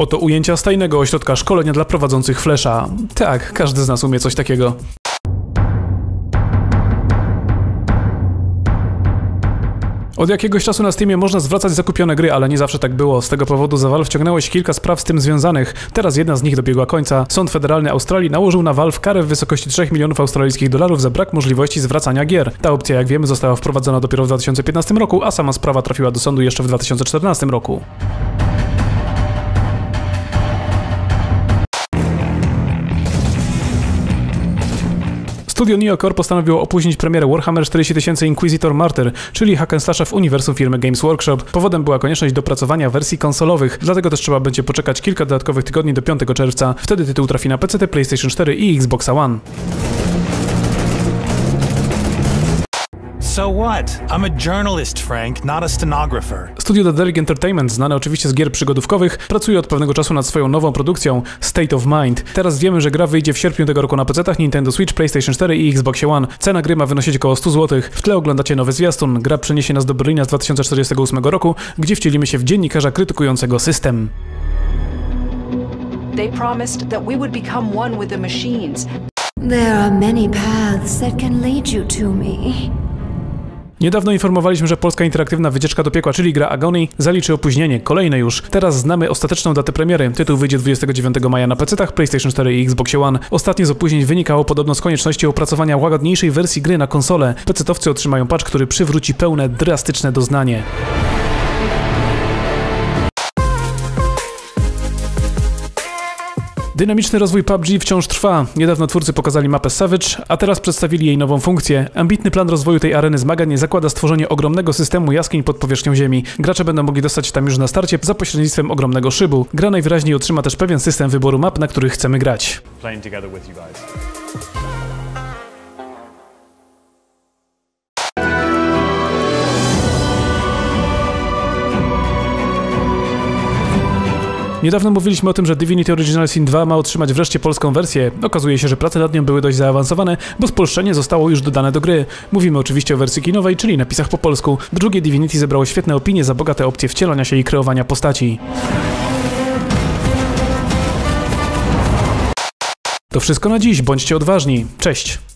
Oto ujęcia z tajnego ośrodka szkolenia dla prowadzących Flasha. Tak, każdy z nas umie coś takiego. Od jakiegoś czasu na Steamie można zwracać zakupione gry, ale nie zawsze tak było. Z tego powodu za Valve wciągnęło się kilka spraw z tym związanych. Teraz jedna z nich dobiegła końca. Sąd Federalny Australii nałożył na Valve karę w wysokości 3 milionów australijskich dolarów za brak możliwości zwracania gier. Ta opcja, jak wiemy, została wprowadzona dopiero w 2015 roku, a sama sprawa trafiła do sądu jeszcze w 2014 roku. Studio NeoCore postanowiło opóźnić premierę Warhammer 40 000 Inquisitor Martyr, czyli hack and slasha w uniwersum firmy Games Workshop. Powodem była konieczność dopracowania wersji konsolowych, dlatego też trzeba będzie poczekać kilka dodatkowych tygodni do 5 czerwca. Wtedy tytuł trafi na PC, PlayStation 4 i Xbox One. So what? I'm a journalist, Frank, not a stenographer. Studio Daedalic Entertainment, znane oczywiście z gier przygodówkowych, pracuje od pewnego czasu nad swoją nową produkcją, State of Mind. Teraz wiemy, że gra wyjdzie w sierpniu tego roku na PC-tach, Nintendo Switch, PlayStation 4 i Xbox One. Cena gry ma wynosić około 100 zł. W tle oglądacie nowy zwiastun. Gra przeniesie nas do Berlina z 2048 roku, gdzie wcielimy się w dziennikarza krytykującego system. They promised that we would become one with the machines. There are many paths that can lead you to me. Niedawno informowaliśmy, że polska interaktywna wycieczka do piekła, czyli gra Agony, zaliczy opóźnienie, kolejne już. Teraz znamy ostateczną datę premiery. Tytuł wyjdzie 29 maja na PC-tach, PlayStation 4 i Xbox One. Ostatnie z opóźnień wynikało podobno z konieczności opracowania łagodniejszej wersji gry na konsolę. PC-towcy otrzymają patch, który przywróci pełne, drastyczne doznanie. Dynamiczny rozwój PUBG wciąż trwa. Niedawno twórcy pokazali mapę Savage, a teraz przedstawili jej nową funkcję. Ambitny plan rozwoju tej areny zmagań zakłada stworzenie ogromnego systemu jaskiń pod powierzchnią ziemi. Gracze będą mogli dostać się tam już na starcie za pośrednictwem ogromnego szybu. Gra najwyraźniej otrzyma też pewien system wyboru map, na których chcemy grać. Niedawno mówiliśmy o tym, że Divinity Original Sin 2 ma otrzymać wreszcie polską wersję. Okazuje się, że prace nad nią były dość zaawansowane, bo spolszczenie zostało już dodane do gry. Mówimy oczywiście o wersji kinowej, czyli napisach po polsku. Drugie Divinity zebrało świetne opinie za bogate opcje wcielania się i kreowania postaci. To wszystko na dziś, bądźcie odważni. Cześć!